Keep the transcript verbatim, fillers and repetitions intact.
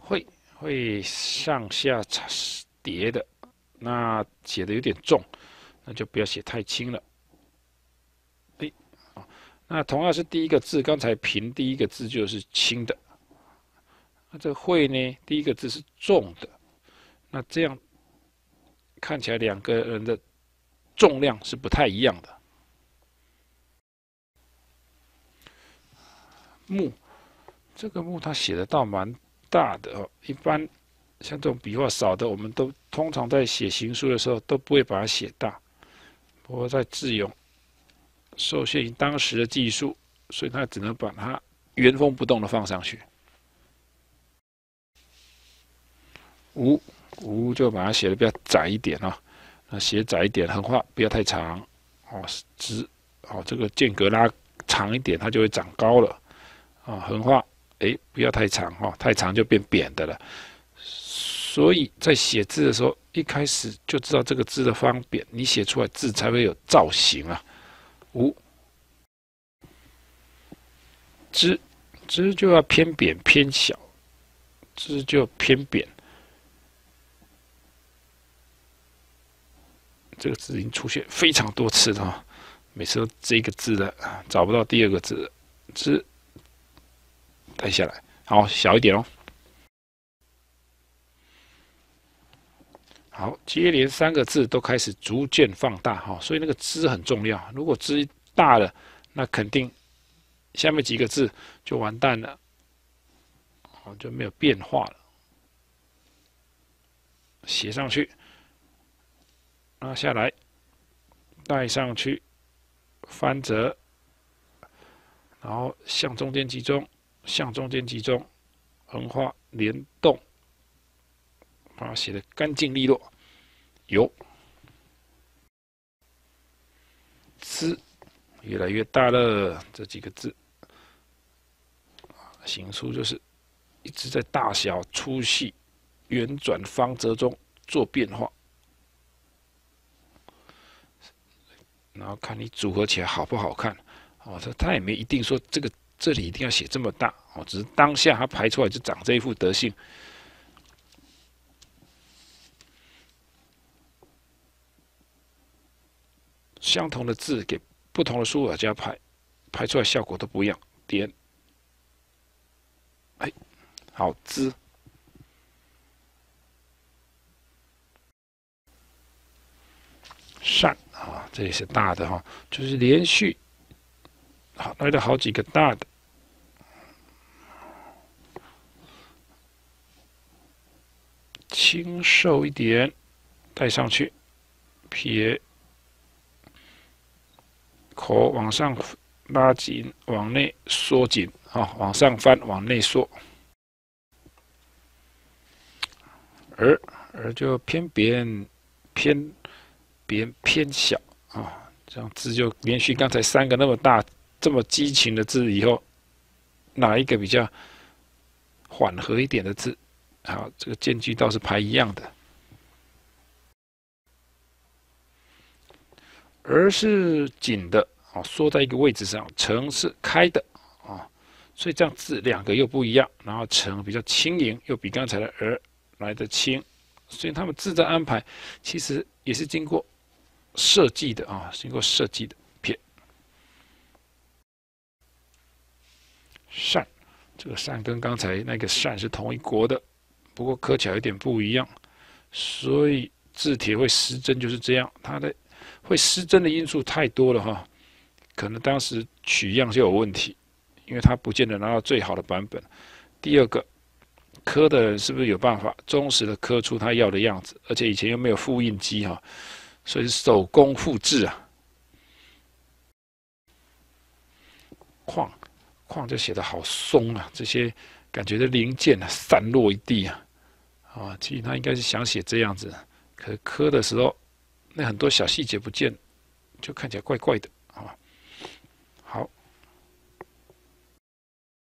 会会上下叠的，那写的有点重，那就不要写太轻了。哎，好，那同样是第一个字，刚才平第一个字就是轻的，那这会呢，第一个字是重的，那这样看起来两个人的重量是不太一样的。木，这个木它写的倒蛮大的哦，一般像这种笔画少的，我们都通常在写行书的时候都不会把它写大。不过在智勇受限于当时的技术，所以他只能把它原封不动的放上去。无无就把它写的比较窄一点哦，那写窄一点，横画不要太长哦，直哦这个间隔拉长一点，它就会长高了啊、哦。横画哎不要太长哦，太长就变扁的了。所以在写字的时候，一开始就知道这个字的方扁，你写出来字才会有造型啊。无之之就要偏扁偏小，之就偏扁。这个字已经出现非常多次了、哦，每次都这个字的找不到第二个字了，之带下来，好小一点哦。好，接连三个字都开始逐渐放大哈，所以那个之很重要。如果之大了，那肯定下面几个字就完蛋了，哦就没有变化了。写上去，拉下来，带上去，翻折，然后向中间集中，向中间集中，横画联动，把它写得干净利落。有，之越来越大了，这几个字，行书就是一直在大小、粗细、圆转、方折中做变化，然后看你组合起来好不好看。哦，他他也没一定说这个这里一定要写这么大哦，只是当下他排出来就长这一副德性。相同的字给不同的书法家排，排出来效果都不一样。点，哎，好之，善啊，这里是大的哈，就是连续好来了好几个大的，轻瘦一点，带上去，撇。口往上拉紧，往内缩紧啊、哦，往上翻，往内缩。而而就偏扁、偏扁、偏小啊、哦，这样字就连续刚才三个那么大、这么激情的字以后，哪一个比较缓和一点的字？好，这个间距倒是排一样的。而是紧的啊，缩在一个位置上，成是开的啊，所以这样字两个又不一样，然后成比较轻盈，又比刚才的而来的轻，所以他们字的安排其实也是经过设计的啊，经过设计的。撇善，这个善跟刚才那个善是同一国的，不过刻起来有点不一样，所以字帖会失真就是这样，它的。会失真的因素太多了哈，可能当时取样就有问题，因为他不见得拿到最好的版本。第二个，刻的人是不是有办法忠实的刻出他要的样子？而且以前又没有复印机哈，所以是手工复制啊。框框就写得好松啊，这些感觉的零件啊散落一地啊，啊，其实他应该是想写这样子，可刻的时候。那很多小细节不见，就看起来怪怪的。